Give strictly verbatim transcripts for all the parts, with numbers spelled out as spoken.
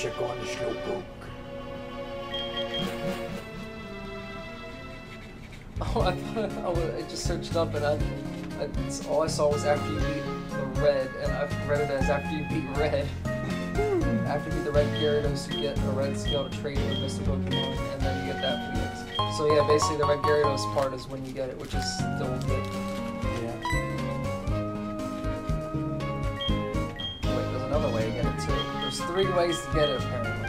check on the Slowpoke. Oh, I thought I, was, I just searched up and I, I, it's, all I saw was after you beat the red, and I've read it as after you beat red. After you beat the red Gyarados, you get a red scale to trade with Mister Pokemon, and then you get that for the So yeah, basically the red Gyarados part is when you get it, which is still good. Yeah. Wait, there's another way to get it too. There's three ways to get it apparently.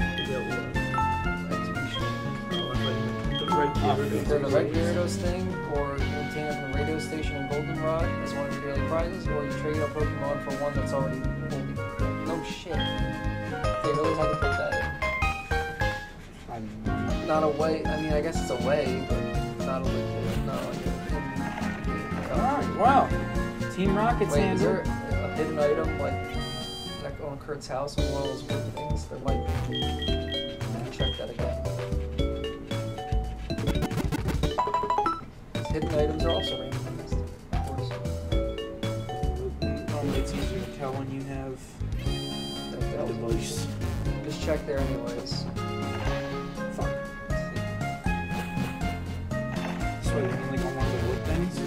Either the red Gyarados thing, or you obtain it from the radio station in Goldenrod as one of your daily prizes, or you trade a Pokemon for one that's already holy crap. No shit. They really had to put that in. I'm Not a way, I mean, I guess it's a way, but not a legit, not like a... Alright, wow. Team Rocket's Wait, hands is there a hidden item, like, like on Kurt's house, on one of those weird things? There might be. Let me check that again. Hidden items are also randomized, of course. Normally it's easier to tell when you have That was voice. Just check there anyways. Fuck. So you only got one of the wood things?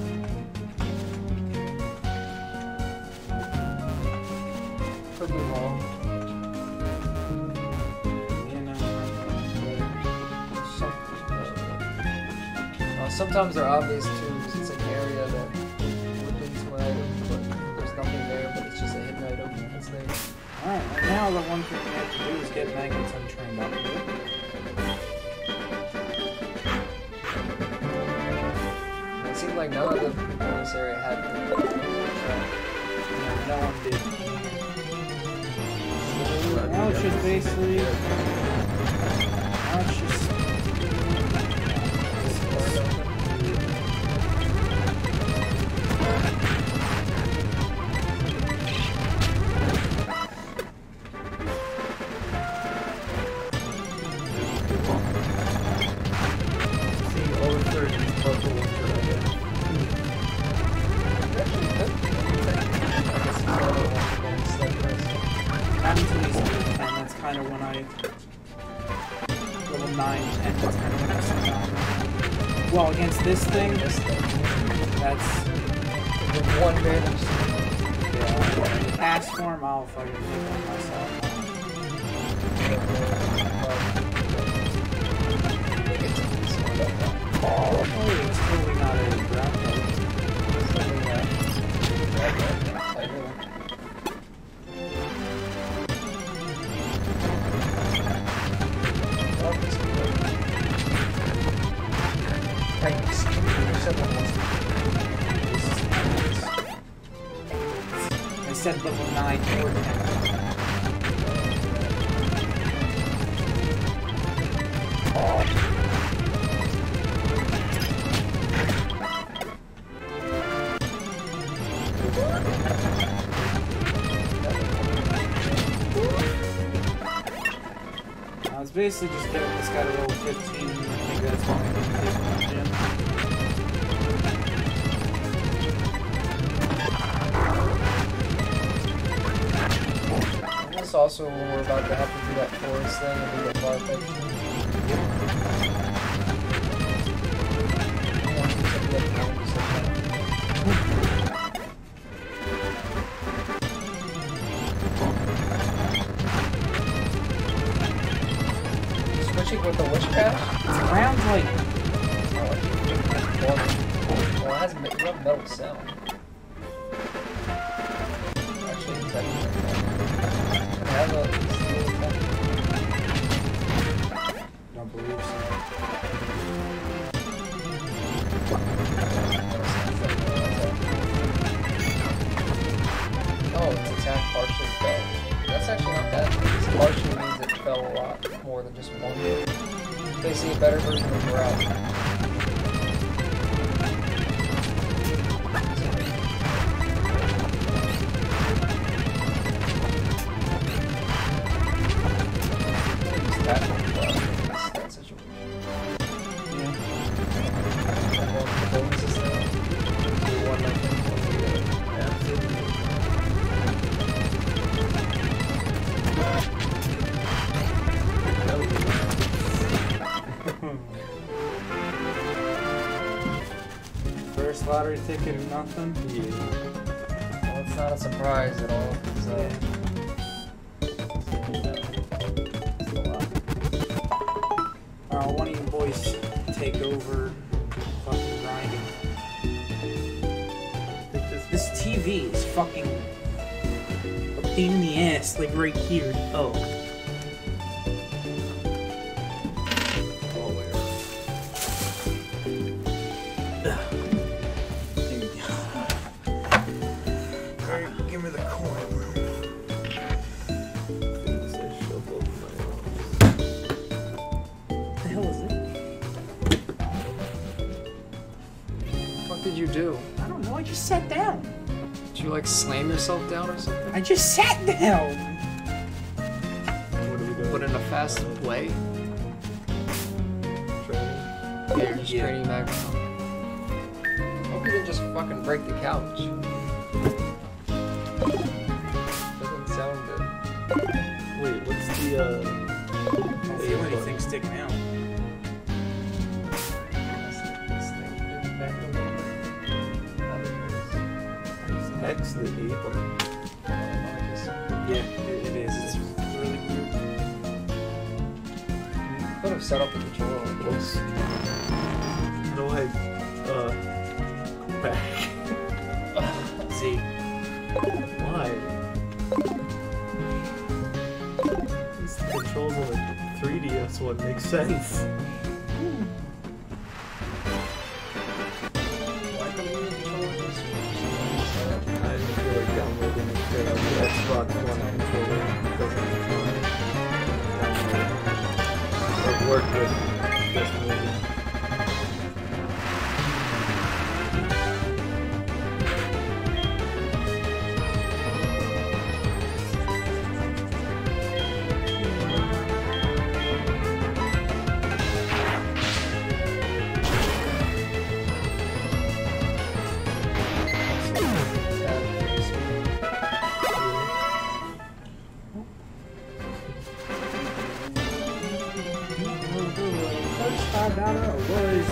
Could be wrong. You know. Uh, sometimes they're obvious too, because it's an area that would lead to an item, but there's nothing there, but it's just a hidden item that's there. Alright, well now the one thing we have to do is get Magnets untrained up here. It seemed like none of the people in this area had the No, no one did. Now it's just basically... Now it's just... Well, against this thing, this thing, that's one damage. Yeah, cast form, I'll fucking take one myself. Oh, it's totally not a ground I said level nine or ten. I was basically just getting this guy to level fifteen, and I think that's what I can take from the gym. Also, when we're about to have to do that forest thing and we get far effect. Switching with the witchcraft? It's around like. Oh, well, it has a metal sound. Actually, it's actually. I have a don't believe so. Oh, its attack partially fell. That's actually not bad. This partially means it fell a lot more than just one. Basically a better version of Growl. lottery ticket or nothing? Yeah. Well, it's not a surprise at all. So. Uh, one of you boys take over fucking grinding. This T V is fucking a pain in the ass, like right here. Oh. Alright, give me the coin. What the hell is it? What did you do? I don't know, I just sat down. Did you like slam yourself down or something? I just sat down! What are we doing? But in a fast way? Training? Yeah, you're just Yeah. training back. Hope you didn't just fucking break the couch. Doesn't sound good. Wait, what's the uh? I don't feel anything sticking out. X the E button. Yeah, it, it is. It's really weird. Could have set up the controller like this. How do I uh go back? Z. Why? These controls on the three D S one makes sense. Why couldn't you use the controller this way? I didn't feel like downloading the uh, the Xbox One controller. It doesn't uh, download. Or work with this movie. First five dollar was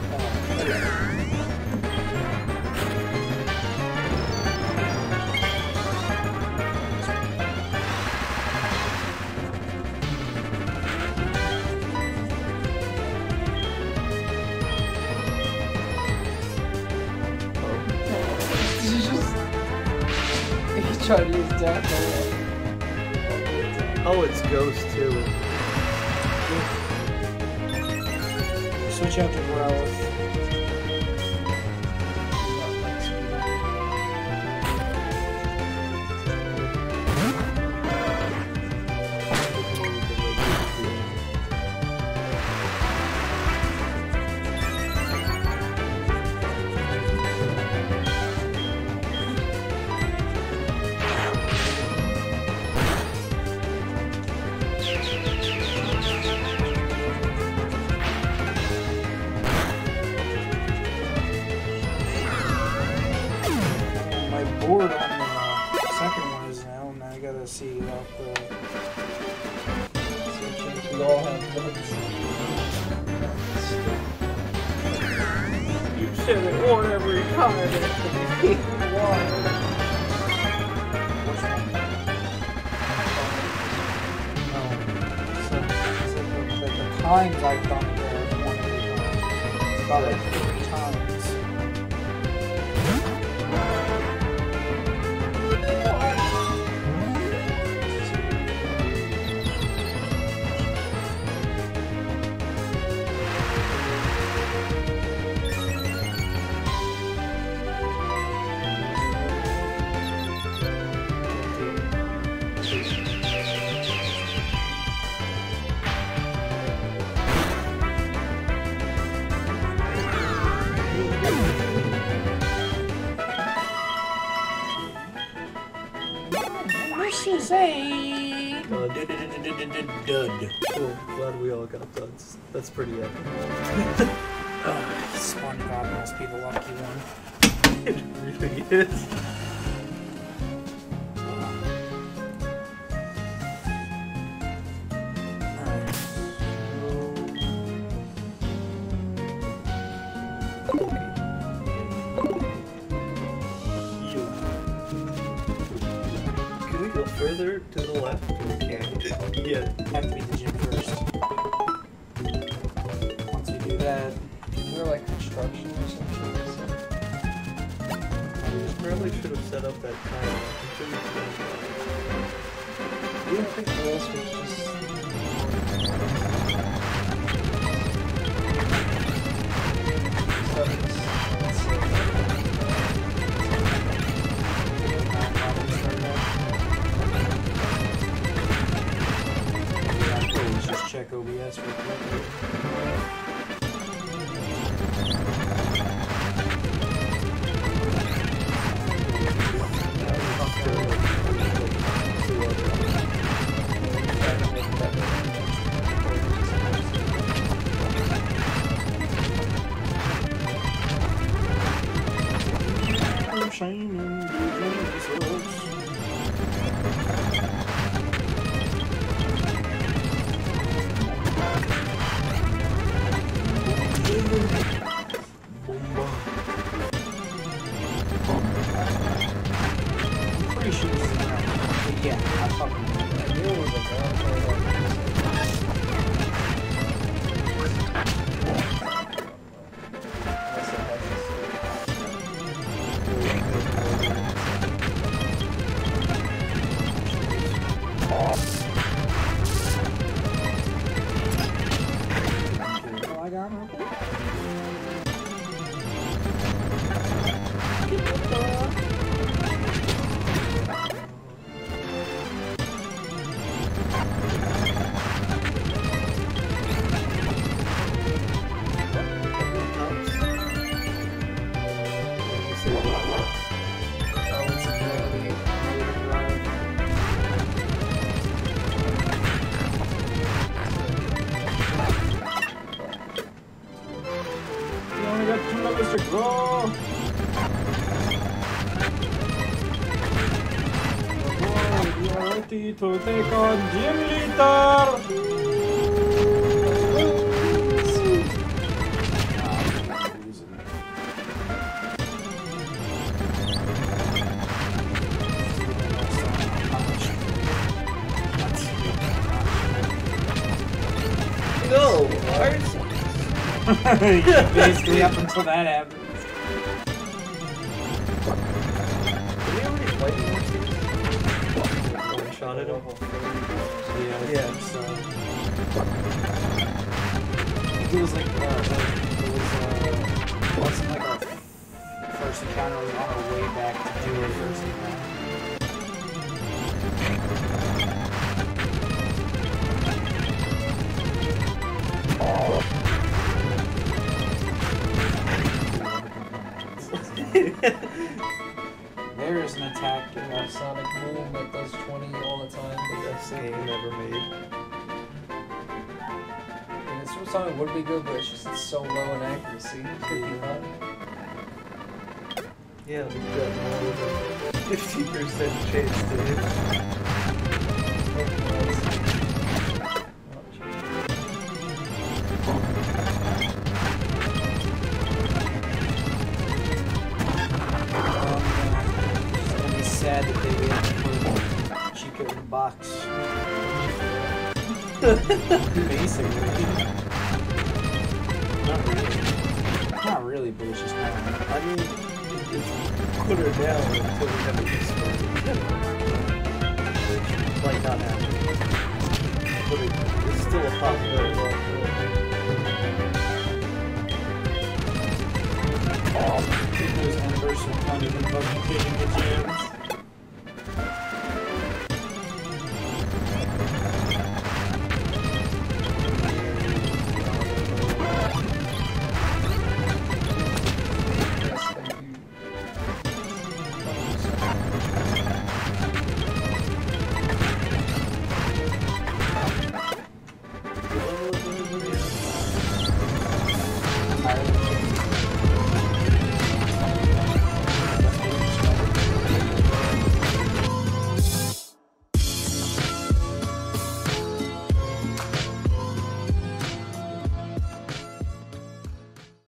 Did you just... You tried to use that for Oh, it's Ghost too. switch out to Growlithe. My board on the uh, second one is now, and I gotta see about the. We all have bugs. You said it won't every time. Why? Which one? No. So, so the, the, the times I've done it there, I've won every time. It's about like fifty times. What she say? Dud. Dud. Cool. Glad we all got duds. That's pretty epic. Ugh, SpongeBob must be the lucky one. It really is. Alright. further to the left? Yeah. Yeah. Have to be the gym first. Once we do that, Is there like construction or something? We probably should have set up that time. Yeah, I think the rest was just. let's just check O B S real quick. Shining Jesus. I'm pretty sure this is around. But yeah, I fucking know. I knew it was like around Oh, I got him. To go. We are ready to take on Gym Leader. No, ours. Basically, up until that happens. Did we already fight in this series? One shot at him? Yeah, Yeah. So it was like uh, it was uh, it wasn't like our first encounter. We were on our way back to do our first encounter. There is an attack. a sonic boom that does twenty all the time. The best game ever made. And this song would be good, but it's just it's so low in accuracy. fifty-five. Yeah, we got more than fifty percent chance to hit. Sad that they would have to put Chico in a box. Basically. Not really. Not really, but it's just kind of. I mean, it's put her down until we have a restart. Which might not happen. But it, it's still a possibility. Those embers are not even fucking hitting the jams.